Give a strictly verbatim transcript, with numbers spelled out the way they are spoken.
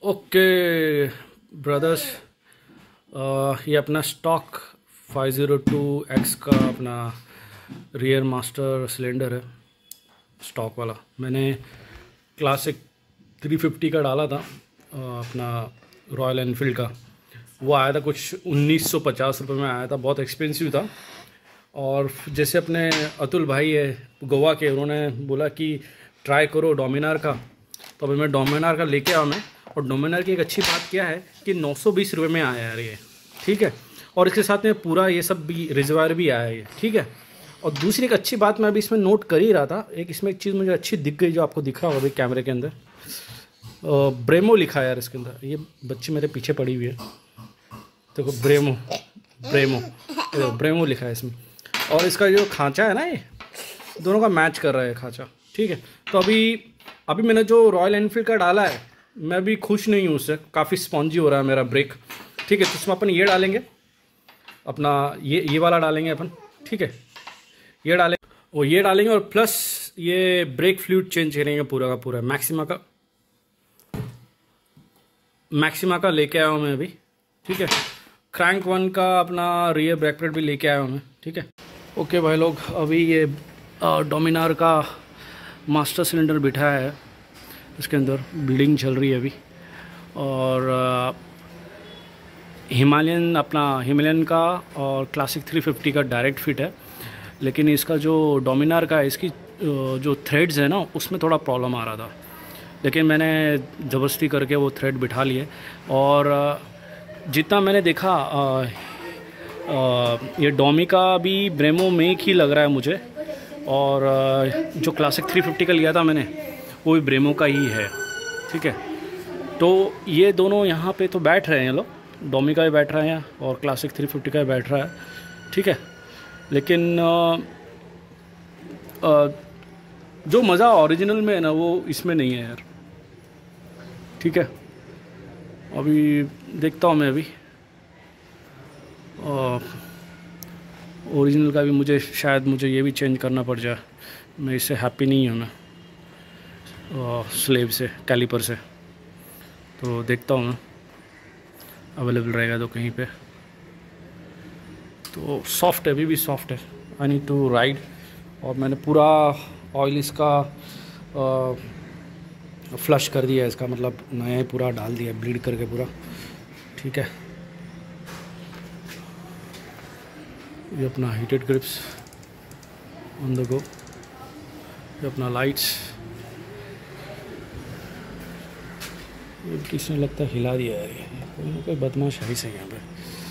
Okay brothers, ये अपना stock five zero two X का अपना रियर मास्टर सिलेंडर है, स्टॉक वाला। मैंने क्लासिक थ्री फिफ्टी का डाला था, अपना रॉयल एनफील्ड का। वो आया था कुछ उन्नीस सौ पचास रुपये में आया था, बहुत एक्सपेंसिव था। और जैसे अपने अतुल भाई है गोवा के, उन्होंने बोला कि ट्राई करो डोमिनार का, तो अभी मैं डोमिनार का लेके आया मैं। और डोमिनार की एक अच्छी बात क्या है कि नौ सौ बीस रुपये में आया यार ये, ठीक है। और इसके साथ में पूरा ये सब भी रिजर्वायर भी आया है, ठीक है। और दूसरी एक अच्छी बात मैं अभी इसमें नोट कर ही रहा था, एक इसमें एक चीज़ मुझे अच्छी दिख गई जो आपको दिख रहा होगा अभी कैमरे के अंदर। ब्रेमो लिखा है यार इसके अंदर, ये बच्ची मेरे पीछे पड़ी हुई है, देखो ब्रेमो ब्रेमो ब्रेमो लिखा है इसमें। और इसका जो खांचा है ना, ये दोनों का मैच कर रहा है खांचा, ठीक है। तो अभी अभी मैंने जो रॉयल एनफील्ड का डाला है, मैं भी खुश नहीं हूँ उससे, काफ़ी स्पॉन्जी हो रहा है मेरा ब्रेक, ठीक है। तो उसमें अपन ये डालेंगे अपना, ये ये वाला डालेंगे अपन, ठीक है। ये डालेंगे और ये डालेंगे, और प्लस ये ब्रेक फ्लूइड चेंज करेंगे पूरा का पूरा। मैक्सिमा का मैक्सिमा का लेके आया हूँ मैं अभी, ठीक है। क्रैंक वन का अपना रियर ब्रेक पैड भी लेके आया हूँ मैं, ठीक है। ओके भाई लोग, अभी ये डोमिनार का मास्टर सिलेंडर बिठाया है, इसके अंदर बिल्डिंग चल रही है अभी। और हिमालयन अपना हिमालयन का और क्लासिक थ्री फिफ्टी का डायरेक्ट फिट है, लेकिन इसका जो डोमिनार का है, इसकी जो थ्रेड्स है ना, उसमें थोड़ा प्रॉब्लम आ रहा था, लेकिन मैंने ज़बरदस्ती करके वो थ्रेड बिठा लिए। और जितना मैंने देखा आ, आ, ये डोमी का भी ब्रेमो मेक ही लग रहा है मुझे, और आ, जो क्लासिक थ्री फिफ्टी का लिया था मैंने, वो भी ब्रेमो का ही है, ठीक है। तो ये दोनों यहाँ पे तो बैठ रहे हैं लोग, डोमी का भी बैठ रहा है यहाँ और क्लासिक थ्री फिफ्टी का भी बैठ रहा है, ठीक है। लेकिन आ, आ, जो मज़ा ओरिजिनल में है ना, वो इसमें नहीं है यार, ठीक है। अभी देखता हूँ मैं अभी ओरिजिनल का भी, मुझे शायद मुझे ये भी चेंज करना पड़ जाए, मैं इससे हैप्पी नहीं हूँ मैं स्लेब से, कैलिपर से। तो देखता हूँ मैं, अवेलेबल रहेगा तो कहीं पे। तो सॉफ्ट है, अभी भी सॉफ्ट है, आई नीड टू राइड। और मैंने पूरा ऑयल इसका आ, फ्लश कर दिया है, इसका मतलब नया ही पूरा डाल दिया, ब्लीड करके पूरा, ठीक है। ये अपना heated grips on the go, ये अपना लाइट्स, ये किसने लगता है हिला दिया है, ये कोई ना कोई बदमाश है ही सही यहाँ पे।